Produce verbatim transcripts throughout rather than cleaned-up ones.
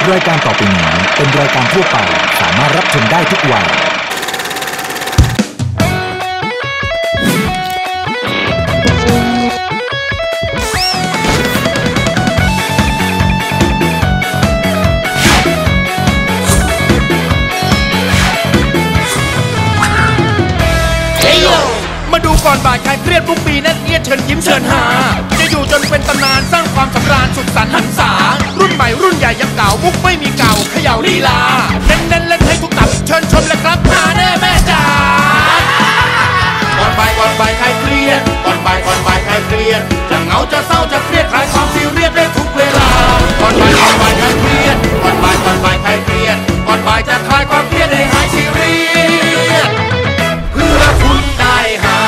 รายการต่อไปนี้เป็นรายการทั่วไปสามารถรับชมได้ทุกวัยมาดูก่อนบ่ายคลายเครียดทุกปีแน่นเอียดเชิญยิ้มเชิญหาจะอยู่จนเป็นตำนานสร้างความสำราญสุขสันต์หันษารุ่นใหม่รุ่นใหญ่ยังเก่ามุกไม่มีเก่าเขย่าลีลาเน้นเน้นเล่นให้ทุกตับเชิญชมเลยครับหาแน่แม่จ๋าก่อนบ่ายก่อนบ่ายคลายเครียดก่อนบ่ายก่อนบ่ายคลายเครียดจะเหงาจะเศร้าจะเครียดคลายความซีเรียสได้ทุกเวลาก่อนบ่ายก่อนบ่ายคลายเครียดก่อนบ่ายก่อนบ่ายคลายเครียดก่อนบ่ายจะคลายความเครียดให้หายซีเรียสเพื่อคุณได้หา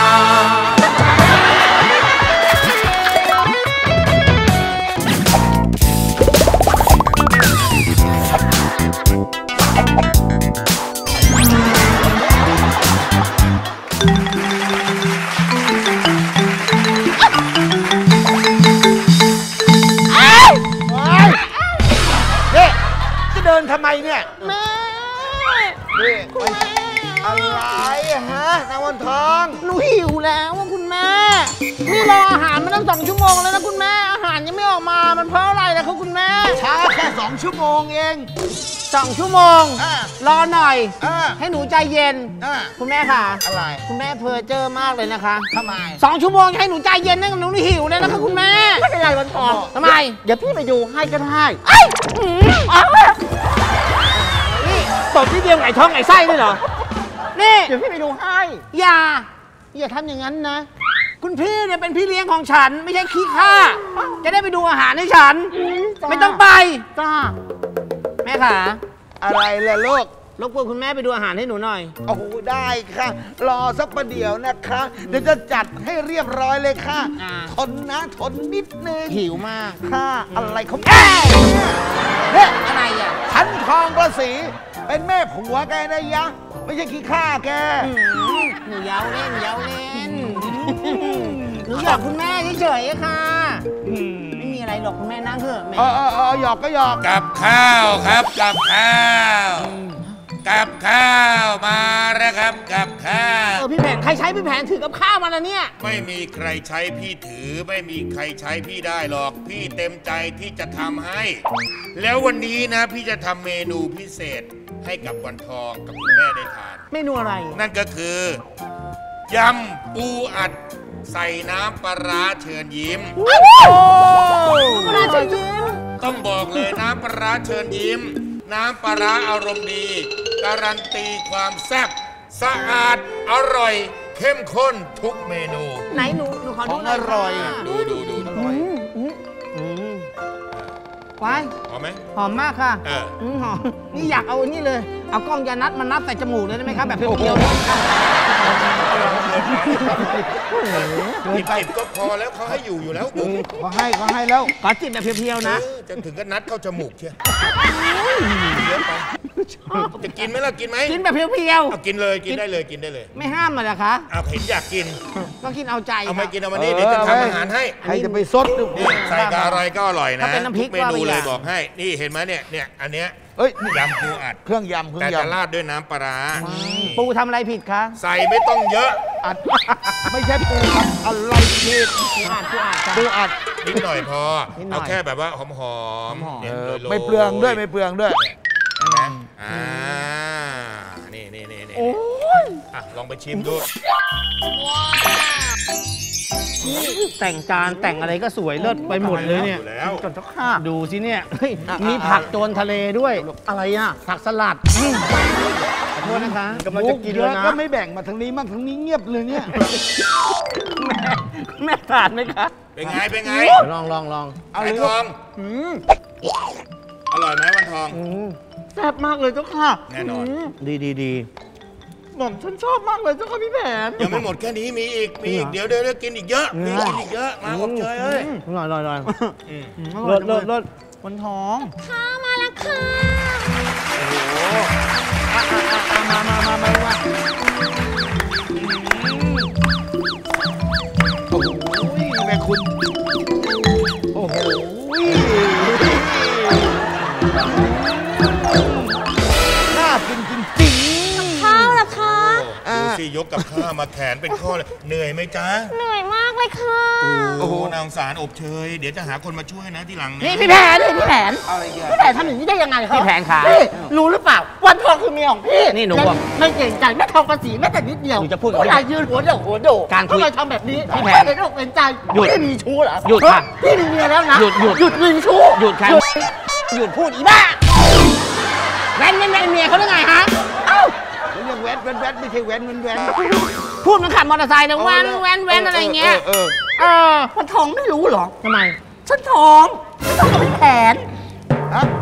ทำไมเนี่ยแม่นี่อะไรฮะนางวันทองหนูหิวแล้วว่าคุณแม่นี่รออาหารมาตั้งสองชั่วโมงแล้วนะคุณแม่อาหารยังไม่ออกมามันเพราะอะไรนะครับคุณแม่ช้าแค่สองชั่วโมงเองสองชั่วโมงรอหน่อยให้หนูใจเย็นคุณแม่ค่ะอะไรคุณแม่เพอเจอมากเลยนะคะทำไมสองชั่วโมงให้หนูใจเย็นนะหนูหิวเลยนะคะคุณแม่ไม่เป็นไรวันทองทำไมเดี๋ยวพี่ไปดูให้ก็ได้ไอ้นี่ตบที่เดียวไก่ท้องไก่ไส้ด้วยเหรอนี่เดี๋ยวพี่ไปดูให้อย่าอย่าทำอย่างนั้นนะคุณพี่เนี่ยเป็นพี่เลี้ยงของฉันไม่ใช่ขี้ข้าจะได้ไปดูอาหารให้ฉันไม่ต้องไปจ้าแม่ค่ะอะไรล่ะลูกรบกวนคุณแม่ไปดูอาหารให้หนูหน่อยโอ้โหได้ค่ะรอสักประเดี๋ยวนะคะเดี๋ยวจะจัดให้เรียบร้อยเลยค่ะทนนะทนนิดนึงหิวมากค่ะอะไรเขาแก่เนี่ยอะไรอ่ะฉันทองประสีเป็นแม่ผัวแกนะยะไม่ใช่ขี้ข้าแกหนูเย้าเล่นเย้าเล่นหนูหยอกคุณแม่เฉยๆค่ะไม่มีอะไรหรอกคุณแม่นั่งเถอะแม่เออเออเออหยอกก็หยอกกับข้าวครับกับข้าวกับข้าวมาแล้วครับกับข้าวเออพี่แผนใครใช้พี่แผนถือกับข้าวมาแล้วเนี่ยไม่มีใครใช้พี่ถือไม่มีใครใช้พี่ได้หรอกพี่เต็มใจที่จะทำให้แล้ววันนี้นะพี่จะทำเมนูพิเศษให้กับวันทองกับคุณแม่ได้ทานเมนูอะไรนั่นก็คือยำปูอัดใส่น้ำปลาร้าเชิญยิ้มโอ้ปลาร้าเชิญยิ้มต้องบอกเลยน้ำปลาร้าเชิญยิ้มน้ำปลาร้าอารมณ์ดีการันตีความแซ่บสะอาดอร่อยเข้มข้นทุกเมนูไหนหนูหนูขอดูอร่อยดูดูดูอร่อยว้ายหอมไหมหอมมากค่ะเออหอมนี่อยากเอาอันนี้เลยเอากล้องยานัดมานัดใส่จมูกเลยได้ไหมครับแบบเพียวๆจิบจิบก็พอแล้วเขาให้อยู่อยู่แล้วเขาให้เขาให้แล้วขอจิบแบบเพียวๆนะจนถึงก็นัดเข้าจมูกเชียวเยอะไปจะกินไหมล่ะกินไหมกินแบบเพียวๆเอากินเลยกินได้เลยกินได้เลยไม่ห้ามเลยนะคะเอาเห็นอยากกินก็กินเอาใจเอาไม่กินเอามานี่เดี๋ยวจะทำอาหารให้ใครจะไปซดนี่ใส่กับอะไรก็อร่อยนะทุกเมนูเลยบอกให้นี่เห็นไหมเนี่ยเนี่ยอันเนี้ยเอ้ยยำปูอัดเครื่องยำเครื่องยำแต่จะราดด้วยน้ำปลาร้าปูทำอะไรผิดคะใส่ไม่ต้องเยอะอัดไม่ใช่ปูครับอะไรผิดปูอัดปูอัดปูอัดนิดหน่อยพอเอาแค่แบบว่าหอมหอมไม่เปลืองด้วยไม่เปลืองด้วยนะอ่านี่นี่นี่นี่อ่ะลองไปชิมดูแต่งจานแต่งอะไรก็สวยเลิศไปหมดเลยเนี่ยจนทุกข้าดูสิเนี่ยมีผักโจรทะเลด้วยอะไรอ่ะผักสลัดขอโทษนะคะกำลังจะกินแล้วก็ไม่แบ่งมาทางนี้มั่งทางนี้เงียบเลยเนี่ยแม่แม่ทานไหมคะเป็นไงเป็นไงลองลองลองไอ้ทองอร่อยไหมวันทองแซ่บมากเลยเจ้าค่ะแน่นอนดีดีดีหม่อมฉันชอบมากเลยเจ้าค่ะพี่แผนยังไม่หมดแค่นี้มีอีกมีอีกเดี๋ยวเดี๋ยวกินอีกเยอะมีกินอีกเยอะมาอบเชยเอ้ยอร่อยอร่อยอร่อยรสรสรสวันทองข้ามาแล้วค่ะโอ้โหมามามามามาโอ้โหแม่คุณโอ้โหกกับข้ามาแขนเป็นข้อเลยเหนื่อยไหมจ๊ะเหนื่อยมากเลยค่ะโอ้โหนางสารอบเชยเดี๋ยวจะหาคนมาช่วยนะที่หลังนี่พี่แผนนี่พี่แผนพี่แผนทำอย่างนี้ได้ยังไงครับพี่แผนขารู้หรือเปล่าวันทองคือเมียของพี่นี่หนูบอกไม่เก่งใจแม่ทองภาษีแม่แต่นิดเดียวหนูจะพูดกับพี่ยืนหัวเดี่ยวหัวโดการคุยทำแบบนี้พี่แผนเป็นอกเป็นใจหยุดพี่มีชู้เหรอหยุดค่ะพี่มีเมียแล้วนะหยุดหยุดหยุดมีชู้หยุดค่ะหยุดพูดอีบ้าแว้นแว้นแว้นเมียเขาได้ไงฮะเอ้าเรียกแว้นแว้นแว้นไม่ใช่แว้นแว้นแว้นพูดมันขับมอเตอร์ไซค์นะแว้นแว้นแว้นอะไรเงี้ยเออเออวันทองไม่รู้หรอทำไมฉันท้องฉันท้องกับพี่แผนฮะ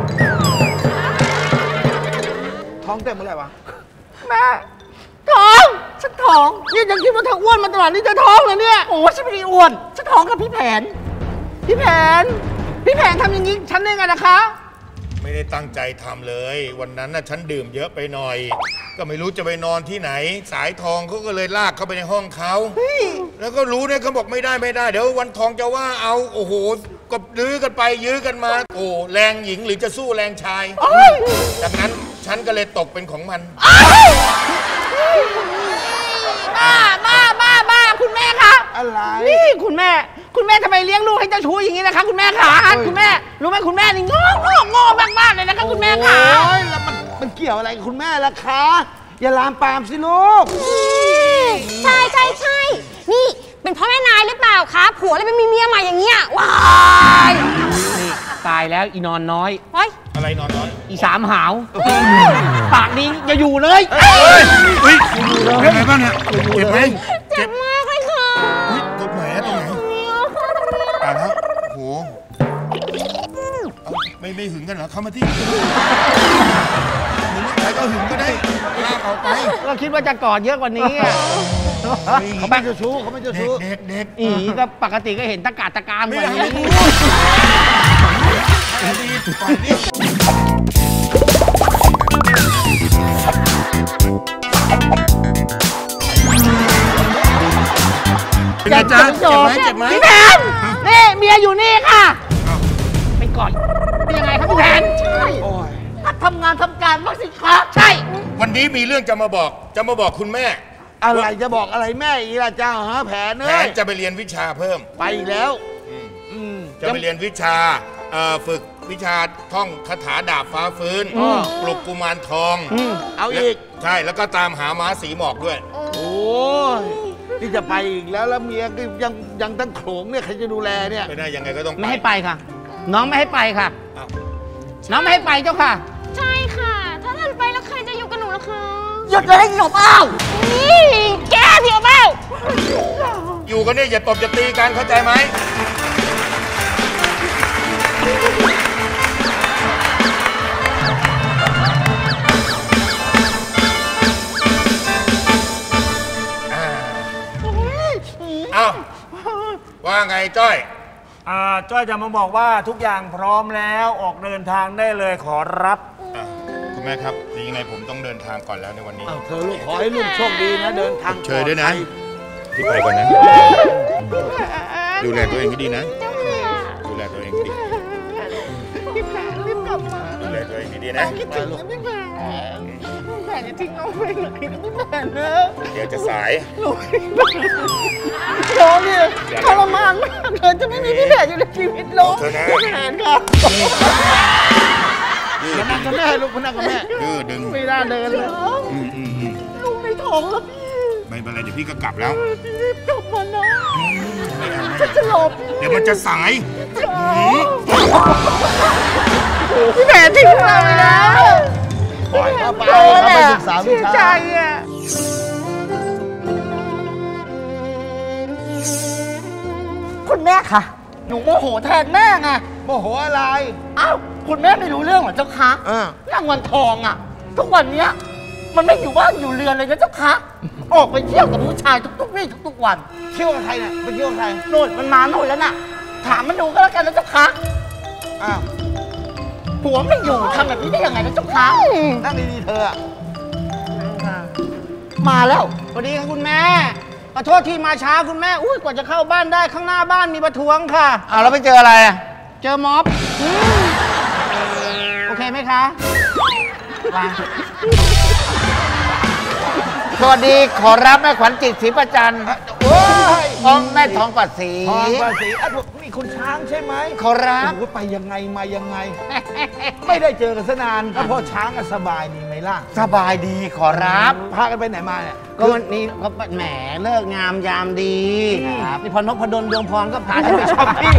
ท้องเต็มเมื่อไหร่วะแม่ท้องฉันท้องนี่ยังคิดว่าเธออ้วนมาตลอดนี่จะท้องเลยเนี่ยโอ้ฉันไม่ได้อ้วนฉันท้องกับพี่แผนพี่แผนพี่แผนทำอย่างนี้ฉันได้ไงนะคะไม่ได้ตั้งใจทำเลยวันนั้นน่ะฉันดื่มเยอะไปหน่อยก็ไม่รู้จะไปนอนที่ไหนสายทองเขาก็เลยลากเข้าไปในห้องเขาแล้วก็รู้เนี่ยเขาบอกไม่ได้ไม่ได้เดี๋ยววันทองจะว่าเอาโอ้โหก็ยื้อกันไปยื้อกันมาโอ้แรงหญิงหรือจะสู้แรงชายจากนั้นฉันก็เลยตกเป็นของมันบ้าบ้าบ้าบ้าคุณแม่คะอะไรนี่คุณแม่คุณแม่ทำไมเลี้ยงลูกให้เจ้าชู้อย่างนี้นะคะคุณแม่คะคุณแม่รู้ไหมคุณแม่นี่โง่โง่โง่มากๆเลยนะคะคุณแม่คะโอ้ยแล้วมันมันเกี่ยวอะไรกับคุณแม่ล่ะคะอย่าลามปามสิลูกใช่ใช่ใช่นี่เป็นเพราะแม่นายหรือเปล่าคะผัวเลยเป็นมีเมียใหม่อย่างเงี้ยว้ายนี่ตายแล้วอีนอนน้อยว้ายอะไรนอนน้อยอีสามหาวปากนี้อย่าอยู่เลยเฮ้ยเฮ้ยเป็นไงบ้างเนี่ยเจ็บไหมเจ็บมากเลยค่ะตรงไหนตรงไหนตายแล้วโหไม่ไม่หึงกันเหรอเข้ามาที่มึงใครก็หึงก็ได้ลากออกไปเราคิดว่าจะกอดเยอะกว่านี้เขาไม่เจ้าชู้เขาไม่เจ้าชู้เด็กเด็กอีก็ปกติก็เห็นตะกาตะการกว่านี้เป็นไงจ๊ะเจ็บไหมเจ็บไหมพี่แผนนี่เมียอยู่นี่ค่ะไปก่อนเป็นยังไงครับพี่แผนใช่ทำงานทำการบ้างสิคะใช่วันนี้มีเรื่องจะมาบอกจะมาบอกคุณแม่อะไรจะบอกอะไรแม่อีล่ะเจ้าฮะแผนเนยแผนจะไปเรียนวิชาเพิ่มไปแล้วจะไปเรียนวิชาฝึกวิชาท่องคาถาดาบฟ้าฟื้นปลุกกุมารทองเอาอีกใช่แล้วก็ตามหาม้าสีหมอกด้วยโอ้ยที่จะไปอีกแล้วแล้วเมียก็ยังยังตั้งโขงเนี่ยใครจะดูแลเนี่ยไม่ได้ยังไงก็ต้องไม่ให้ไปค่ะน้องไม่ให้ไปค่ะน้องไม่ให้ไปเจ้าค่ะใช่ค่ะถ้าท่านไปแล้วใครจะอยู่กับหนูล่ะคะหยุดเลยหยบเอ้านี่แกเดี๋ยวเอ้าอยู่กันเนี่ยอย่าตบอย่าตีกันเข้าใจไหมอ้าวว่าไงจ้อยอ่าจ้อยจะมาบอกว่าทุกอย่างพร้อมแล้วออกเดินทางได้เลยขอรับคุณแม่ครับยังไงผมต้องเดินทางก่อนแล้วในวันนี้เธอลูกขอให้ลูกโชคดีนะเดินทางเชิญด้วยนะพี่ไปก่อนนะดูแลตัวเองให้ดีนะดูแลตัวเองให้ดีพี่แผนรีบกลับมาดูแลตัวเองให้ดีนะคิดถึงนะพี่แผนพี่แผนจะทิ้งน้องไปไหนนะพี่แผนนะเดี๋ยวจะสายลูกน้องเนี่ยทรมานมากเลยจะไม่มีพี่แผนอยู่ในชีวิตลูกพี่แผนครับมานั่งกับแม่ลูกมานั่งกับแม่ดื้อดึงไม่น่าเดินเลยลูกในท้องแล้วพี่ไม่เป็นไรเดี๋ยวพี่ก็กลับแล้วพี่รีบกลับมานะจะจะหลบเดี๋ยวมันจะสายพี่แผนทิ้งเราไปแล้วปล่อยเข้าไปเขาไปศึกษาวิชาคุณแม่ค่ะหนูโมโหแทนแม่ไงโมโหอะไรอ้าวคุณแม่ไม่รู้เรื่องเหรอเจ้าคะนางวันทองอ่ะทุกวันเนี้ยมันไม่อยู่บ้านอยู่เรือนเลยนะเจ้าคะออกไปเที่ยวกับผู้ชายทุกๆวี่ทุกๆวันเที่ยวกับใครเนี่ยไปเที่ยวกับใครโน่นมันมาโน่นแล้วน่ะถามมันดูก็แล้วกันนะเจ้าคะอ้าวผัวไม่อยู่ทำแบบนี้ได้ยังไงนะเจ้าคะนั่งดีๆเธอมาแล้วสวัสดีค่ะคุณแม่ขอโทษที่มาช้าคุณแม่อุ้ยกว่าจะเข้าบ้านได้ข้างหน้าบ้านมีประท้วงค่ะอ้าวแล้วไปเจออะไรอ่ะเจอม็อบโอเคไหมคะวางวัสดีขอรับแม่ขวัญจิตศรีประจันทร์โอ้ยองแม่ทองปัดศรีทองปัดศรีอ่ะนี่คุณช้างใช่ไหมขอรับโอ้ไปยังไงมายังไง ไม่ได้เจอกันซะนานพ่อช้างสบายดีไหมล่ะสบายดีขอรับพากันไปไหนมาเนี่ยก็วันนี้ก็แหมเลิกงามยามดีครับนี่พอนพพดลดวงพรก็พาฉันไปช้อปปิ้ง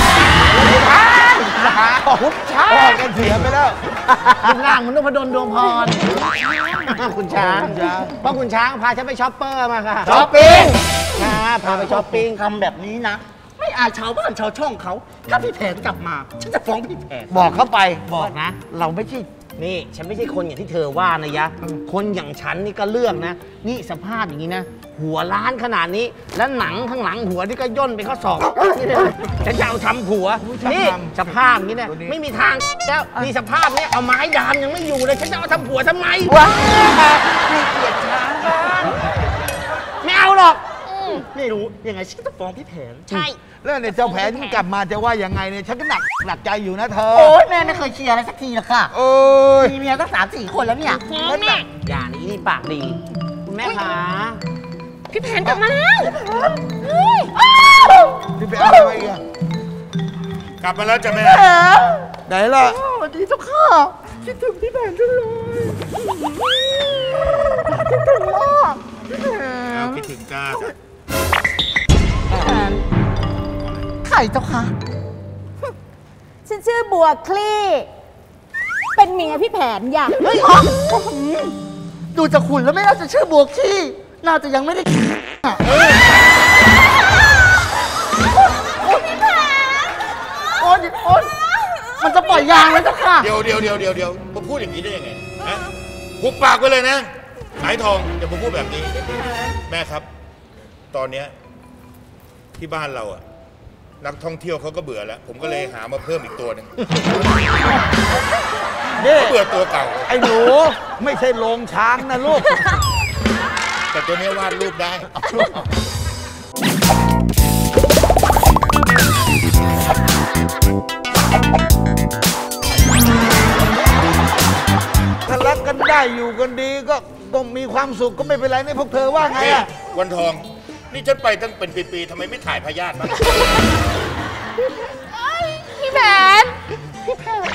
คุณช้างกันเสียไปแล้วรูปร่างมันนพดลดวงพรคุณช้างเพราะคุณช้างพาฉันไปช้อปเปอร์มาค่ะช้อปปิ้งนะพาไปช้อปปิ้งทำแบบนี้นะไม่อายชาวบ้านชาวช่องเขาถ้าพี่แผนกลับมาฉันจะฟ้องพี่แผนบอกเขาไปบอกนะเราไม่ใช่นี่ฉันไม่ใช่คนอย่างที่เธอว่านะยะคนอย่างฉันนี่ก็เลือกนะนี่สภาพอย่างนี้นะหัวล้านขนาดนี้แล้วหนังข้างหลังหัวนี่ก็ย่นไปข้อศอกนี่เลยฉันจะเอาทำผัวนี่สภาพนี้เนี่ยไม่มีทางแล้วนี่สภาพนี้เอาไม้ดามยังไม่อยู่เลยฉันจะเอาทำผัวทำไมว้าไม่เกลียดช้างบ้านไม่เอาหรอกไม่รู้ยังไงฉันจะฟ้องพี่แผนใช่แล้วเนี่ยเจ้าแผนกลับมาจะว่ายังไงเนี่ยฉันก็หนักหนักใจอยู่นะเธอโอ้ยแม่ไม่เคยเคลียร์อะไรสักทีหรอกค่ะโอ้ยมีเมียตั้งสามสี่คนแล้วเนี่ยแม่อย่านี้นี่ปากดีคุณแม่คะพี่แผนกลับมาแล้วพี่แผนอะไรอีกอะกลับมาแล้วจ้ะแม่ไหนล่ะสวัสดีเจ้าค่ะคิดถึงพี่แผนจังเลยคิดถึงมากแล้วคิดถึงจ้าใครเจ้าคะฉันชื่อบัวคลี่เป็นเมียพี่แผนอย่าเฮ้ยดูจากคุณแล้วไม่น่าจะชื่อบัวคลี่น่าจะยังไม่ได้พี่แผนโอ๊ยโอ๊ยมันจะปล่อยยางแล้วเจ้าค่ะเดี๋ยวเดี๋ยวเดี๋ยวเดี๋ยวเดี๋ยวมาพูดอย่างนี้ได้ยังไงนะหุบปากไปเลยนะสายทองอย่ามาพูดแบบนี้แม่ครับตอนเนี้ยที่บ้านเราอะนักท่องเที่ยวเขาก็เบื่อแล้วผมก็เลยหามาเพิ่มอีกตัวหนึ่งเขาเบื่อตัวเก่าไอ้หนูไม่ใช่โรงช้างนะลูกแต่ตัวนี้วาดรูปได้ถ้ารักกันได้อยู่กันดีก็ก็มีความสุขก็ไม่เป็นไรนี่พวกเธอว่าไงอะวันทองนี่ฉันไปตั้งเป็นปีๆทำไมไม่ถ่ายพยาธิบ้างพี่แผนพี่แผน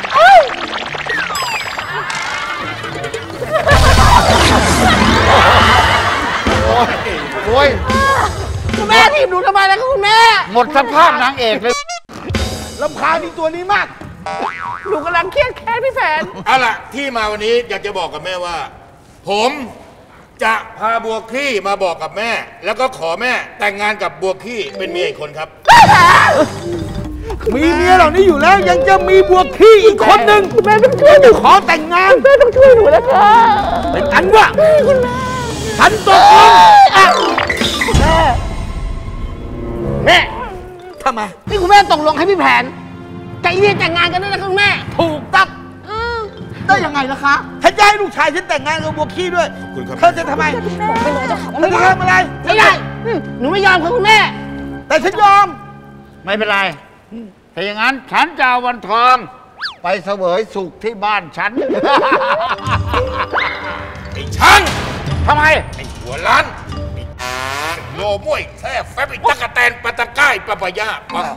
โอ้ยคุณแม่ทีมหนูทำไมล่ะคุณแม่หมดสภาพนางเอกเลยรำคาญที่ตัวนี้มากหนูกำลังเครียดแค้นพี่แผนเอาล่ะที่มาวันนี้อยากจะบอกกับแม่ว่าผมจะพาบัวขี้มาบอกกับแม่แล้วก็ขอแม่แต่งงานกับบัวขี้เป็นเมียอีกคนครับมีเมียเหล่านี้อยู่แล้วยังจะมีบัวขี้อีกคนหนึ่งคุณแม่ต้องช่วยหนูขอแต่งงานแม่ต้องช่วยหนูนะคะเป็นอันว่าคุณแม่ฉันตกลงคุณแม่แม่ทำไมนี่คุณแม่ตกลงให้พี่แผนใจเรียนแต่งงานกันด้วยนะคุณแม่ถูกต้องได้ยังไงล่ะคะฉันจะให้ลูกชายฉันแต่งงานกับบัวขี้ด้วยเธอจะทำไมไม่รู้จะขอเธอจะทำอะไรไม่ได้หนูไม่ยอมค่ะคุณแม่แต่ฉันยอมไม่เป็นไรถ้าอย่างนั้นฉันจะเอาวันทองไปเสวยสุขที่บ้านฉันไอ้ช่างทำไมไอ้หัวล้านโลม้วยแท้แฟบไอ้ตะกะแตนปะตะก้ายปะปะยาปะ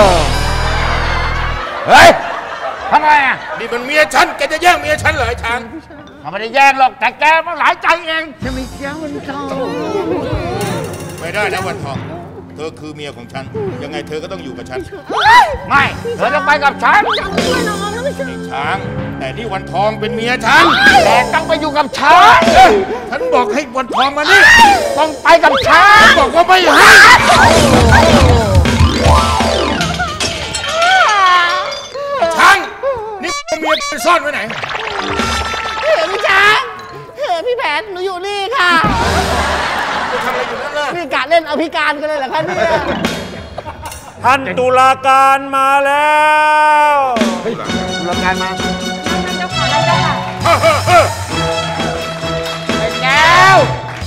เฮ้ยทำไมอ่ะนี่มันเมียฉันแกจะแย่งเมียฉันเหรอไอ้ช้างเขาไม่ได้แย่งหรอกแต่แกมันหลายใจเองจะมีเจ้าวันทองไม่ได้นะวันทองเธอคือเมียของฉันยังไงเธอก็ต้องอยู่กับฉันไม่เธอต้องไปกับฉันไอ้ช้างแต่นี่วันทองเป็นเมียฉันแต่ต้องไปอยู่กับฉันฉันบอกให้วันทองมานี่ต้องไปกับฉันบอกว่าไม่ให้ช้างนี่เมียไปซ่อนไว้ไหนเฮ้ยพี่ช้างเฮ้ยพี่แผนหนูอยู่นี่ค่ะทำอะไรอยู่นั่นล่ะนี่กะเล่นอภิการกันเลยเหรอคะเนี่ยท่านตุลาการมาแล้วตุลาการมาเจ้าค่ะเจ้าค่ะเป็นแก้ว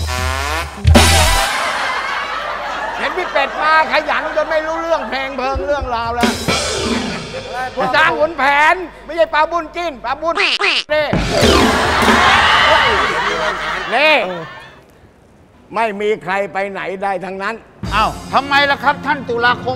เห็นพี่เป็ดมาขยันจนไม่รู้เรื่องเพลงเพลิงเรื่องราวแล้วคุณจ้างขุนแผนไม่ใช่ปลาบุญจิ้นปลาบุญเน่เน่ไม่มีใครไปไหนได้ทั้งนั้นอ้าวทำไมล่ะครับท่านตุลาคม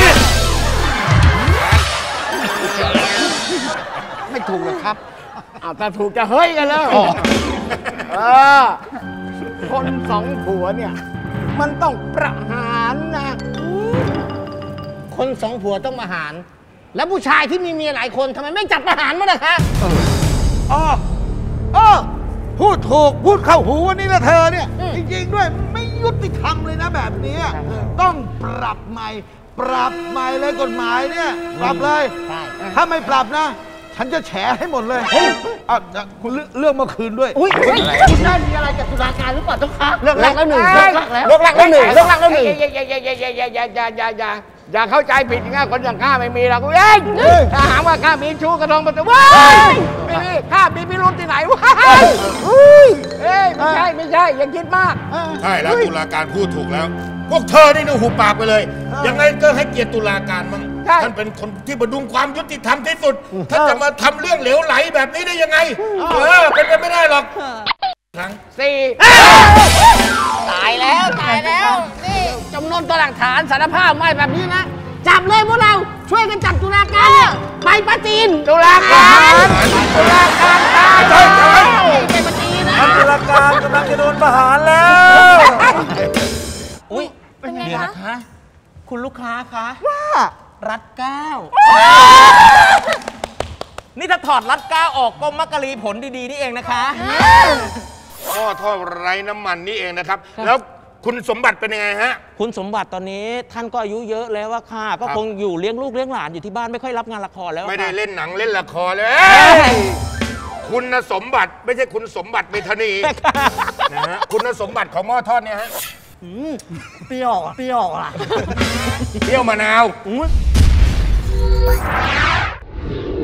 ไม่ถูกหรอกครับอ้าวถ้าถูกจะเฮ้ยกันแล้วเออคนสองผัวเนี่ย มันต้องประหารนะคนสองผัวต้องมาหาร แล้วผู้ชายที่มีเมียหลายคนทำไมไม่จับประหารมั้งล่ะคะอ๋ออ๋อพูดถูกพูดเข้าหูวันนี้ละเธอเนี่ย จริงๆด้วยไม่ยุติธรรมเลยนะแบบนี้ต้องปรับใหม่ ปรับใหม่เลยกฎหมายเนี่ย ปรับเลย ถ้าไม่ปรับนะ ฉันจะแฉให้หมดเลยอ่ะคุณเรื่องเมื่อคืนด้วยอุ้ยคุณได้มีอะไรกับตุลาการหรือเปล่าเจ้าคะเลิกลักแล้วหนึ่งเลิกลักแล้วเลิกลักแล้วหนึ่งเลิกลักแล้วหนึ่งอย่าอย่าอย่าอย่าอย่าอย่าอย่าอย่าอย่าเข้าใจผิดนะคนอย่างข้าไม่มีหรอกเองถ้าหาว่าข้ามีชู้กระทงประตูว้ายไม่มีข้ามีพิรุธที่ไหนว้ายเอ้ยไม่ใช่ไม่ใช่อย่าคิดมากใช่แล้วตุลาการพูดถูกแล้ว พวกเธอนี่นึกหุบปากไปเลย ยังไงก็ให้เกียรติตุลาการมั้งท่านเป็นคนที่บรรดุงความยุติธรรมที่สุดท่านจะมาทำเรื่องเหลวไหลแบบนี้ได้ยังไงเออเป็นไปไม่ได้หรอกครั้งสี่ตายแล้วตายแล้วนี่จำนวนตัวหลักฐานสารภาพไม่แบบนี้นะจับเลยพวกเราช่วยกันจับตุลาการเนี่ยไปปะจีนตุลาการตุลาการตายไปปะจีนนะตุลาการกำลังจะโดนประหารแล้วอุ้ยเป็นไงเดี๋ยวคะนะคะ คุณลูกค้าคะว่ารัดเก้านี่ถ้าถอดรัดเก้าออกก็มักกะลีผลดีๆนี่เองนะคะหม้อทอดไร้น้ำมันนี่เองนะครับ แล้วคุณสมบัติเป็นยังไงฮะคุณสมบัติตอนนี้ท่านก็อายุเยอะแล้วว่าค่ะก็คงอยู่เลี้ยงลูกเลี้ยงหลานอยู่ที่บ้านไม่ค่อยรับงานละครแล้วไม่ได้ค่ะเล่นหนังเล่นละครเลยคุณสมบัติไม่ใช่คุณสมบัติเมธานีนะฮะคุณสมบัติของหม้อทอดเนี่ยฮะเปรี้ยวอ่ะเปรี้ยวอ่ะเปรี้ยวมะนาว